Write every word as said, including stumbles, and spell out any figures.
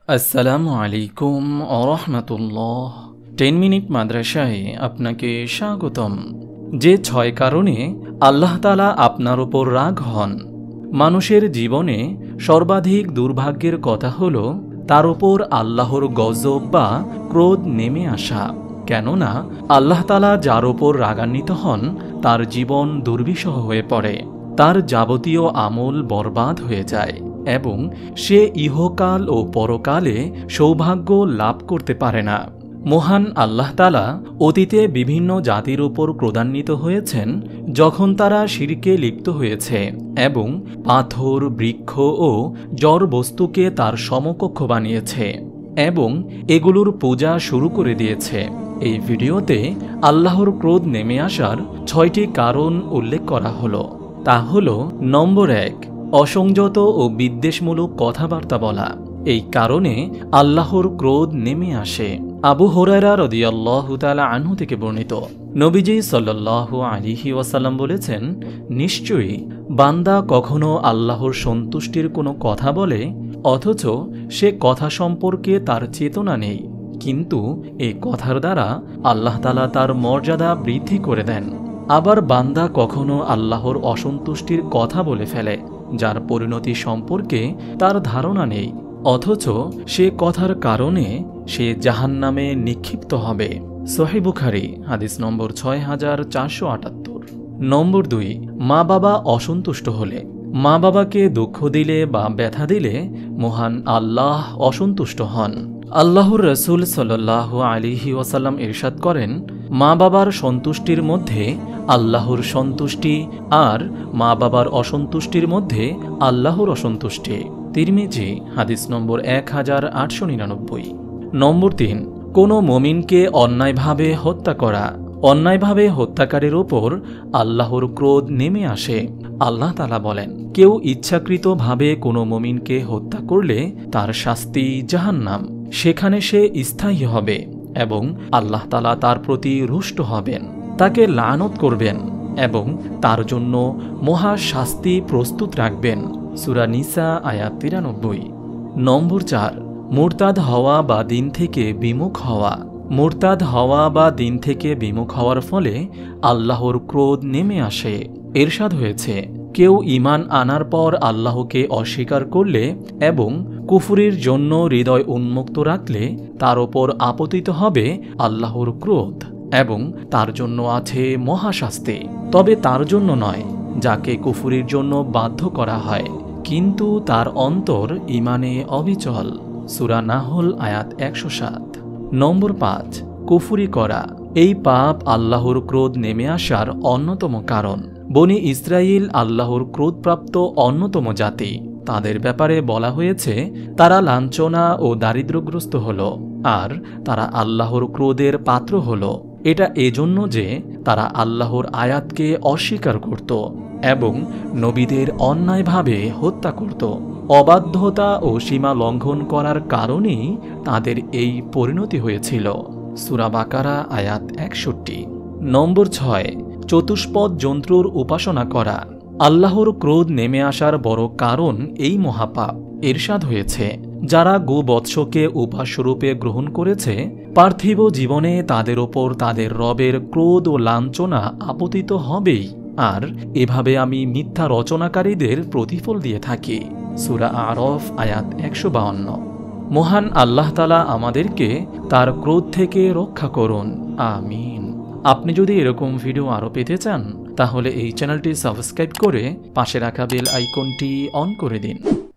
আসসালামু আলাইকুম ওয়া রাহমাতুল্লাহ। টেন মিনিট মাদ্রাসায় আপনাকে স্বাগতম। যে ছয় কারণে আল্লাহ তাআলা আপনার উপর রাগ হন। মানুষের জীবনে সর্বাধিক দুর্ভাগ্যের কথা হল তার উপর আল্লাহর গজব বা ক্রোধ নেমে আসা। কেননা আল্লাহ তাআলা যার উপর রাগান্বিত হন তার জীবন দুর্বিষহ হয়ে পড়ে, তার যাবতীয় আমল বরবাদ হয়ে যায় এবং সে ইহকাল ও পরকালে সৌভাগ্য লাভ করতে পারে না। মহান আল্লাহ তাআলা অতীতে বিভিন্ন জাতির উপর ক্রোধান্বিত হয়েছেন যখন তারা শিরকে লিপ্ত হয়েছে এবং পাথর, বৃক্ষ ও জড় বস্তুকে তার সমকক্ষ বানিয়েছে এবং এগুলোর পূজা শুরু করে দিয়েছে। এই ভিডিওতে আল্লাহর ক্রোধ নেমে আসার ছয়টি কারণ উল্লেখ করা হলো। তা হলো, নম্বর এক, অসংযত ও বিদ্বেষমূলক কথাবার্তা বলা। এই কারণে আল্লাহর ক্রোধ নেমে আসে। আবু হুরায়রা রাদিয়াল্লাহু তাআলা আনহু থেকে বর্ণিত, নবীজি সাল্লাল্লাহু আলাইহি ওয়াসাল্লাম বলেছেন, নিশ্চয়ই বান্দা কখনো আল্লাহর সন্তুষ্টির কোনো কথা বলে অথচ সে কথা সম্পর্কে তার চেতনা নেই, কিন্তু এই কথার দ্বারা আল্লাহ তাআলা তার মর্যাদা বৃদ্ধি করে দেন। আবার বান্দা কখনো আল্লাহর অসন্তুষ্টির কথা বলে ফেলে যার পরিণতি সম্পর্কে তার ধারণা নেই, অথচ সে কথার কারণে সে জাহান্নামে নিক্ষিপ্ত হবে। সহিহ বুখারী হাদিস নম্বর ছয় হাজার চারশো আটাত্তর। নম্বর দুই, মা বাবা অসন্তুষ্ট হলে। মা বাবাকে দুঃখ দিলে বা ব্যথা দিলে মহান আল্লাহ অসন্তুষ্ট হন। আল্লাহর রাসূল সাল্লাল্লাহু আলাইহি ওয়াসাল্লাম ইরশাদ করেন, মা বাবার সন্তুষ্টির মধ্যে আল্লাহর সন্তুষ্টি আর মা বাবার অসন্তুষ্টির মধ্যে আল্লাহর অসন্তুষ্টি। তিরমিজি হাদিস নম্বর এক হাজার আটশো নিরানব্বই। নম্বর তিন, কোনো মুমিনকে অন্যায়ভাবে হত্যা করা। অন্যায়ভাবে হত্যাকারীর ওপর আল্লাহর ক্রোধ নেমে আসে। আল্লাহ তাআলা বলেন, কেউ ইচ্ছাকৃতভাবে কোনো মুমিনকে হত্যা করলে তার শাস্তি জাহান্নাম, সেখানে সে স্থায়ী হবে এবং আল্লাহ তাআলা তার প্রতি রুষ্ট হবেন, তাকে লানত করবেন এবং তার জন্য মহা শাস্তি প্রস্তুত রাখবেন। সূরা নিসা আয়াত তিরানব্বই। নম্বর চার, মুরতাদ হওয়া বা দিন থেকে বিমুখ হওয়া। মুরতাদ হওয়া বা দিন থেকে বিমুখ হওয়ার ফলে আল্লাহর ক্রোধ নেমে আসে। ইরশাদ হয়েছে, কেউ ঈমান আনার পর আল্লাহকে অস্বীকার করলে এবং কুফরির জন্য হৃদয় উন্মুক্ত রাখলে তার ওপর আপতিত হবে আল্লাহর ক্রোধ এবং তার জন্য আছে মহাশাস্তি। তবে তার জন্য নয় যাকে কুফরির জন্য বাধ্য করা হয় কিন্তু তার অন্তর ঈমানে অবিচল। সূরা নাহল আয়াত একশো সাত। নম্বর পাঁচ, কুফরি করা। এই পাপ আল্লাহর ক্রোধ নেমে আসার অন্যতম কারণ। বনি ইসরাইল আল্লাহর ক্রোধপ্রাপ্ত অন্যতম জাতি। তাদের ব্যাপারে বলা হয়েছে, তারা লাঞ্ছনা ও দারিদ্র্যগ্রস্ত হল আর তারা আল্লাহর ক্রোধের পাত্র হল। এটা এজন্য যে তারা আল্লাহর আয়াতকে অস্বীকার করত এবং নবীদের অন্যায়ভাবে হত্যা করত। অবাধ্যতা ও সীমা লঙ্ঘন করার কারণেই তাদের এই পরিণতি হয়েছিল। সূরা বাকারা আয়াত একষট্টি। নম্বর ছয়, চতুষ্পদ যন্ত্রর উপাসনা করা। আল্লাহর ক্রোধ নেমে আসার বড় কারণ এই মহাপাপ। ইরশাদ হয়েছে, যারা গোবৎসকে উপাস্যরূপে গ্রহণ করেছে পার্থিব জীবনে তাদের ওপর তাদের রবের ক্রোধ ও লাঞ্ছনা আপতিত হবেই, আর এভাবে আমি মিথ্যা রচনাকারীদের প্রতিফল দিয়ে থাকি। সূরা আরফ আয়াত একশো বাউন্ন। মহান আল্লাহ তাআলা আমাদেরকে তার ক্রোধ থেকে রক্ষা করুন, আমিন। আপনি যদি এরকম ভিডিও আরও পেতে চান তাহলে এই চ্যানেলটি সাবস্ক্রাইব করে পাশে রাখা বেল আইকনটি অন করে দিন।